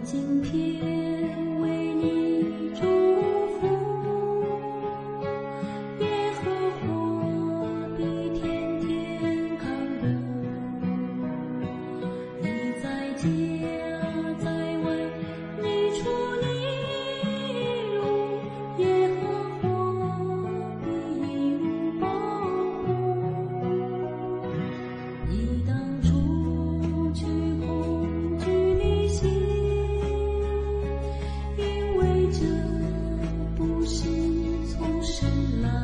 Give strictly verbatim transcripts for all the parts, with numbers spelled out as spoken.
今天为你祝福，耶和华必天天看顾。你在家在外，你出你入，耶和华必一路保护。你当除去恐惧的心，因为这不是从神来，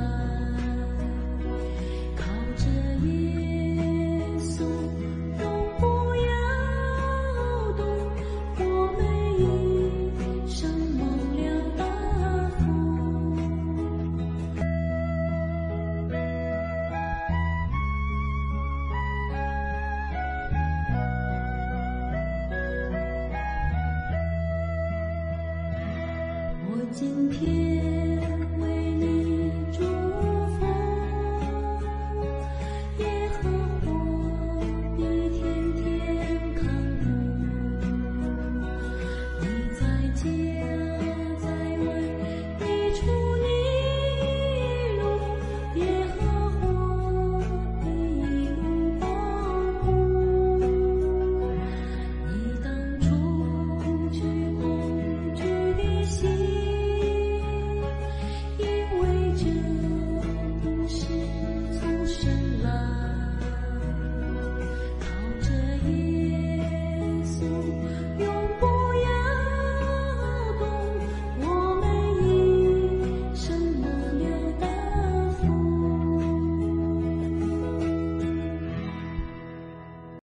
靠着耶稣永不摇动，我们一生蒙了大福。我今天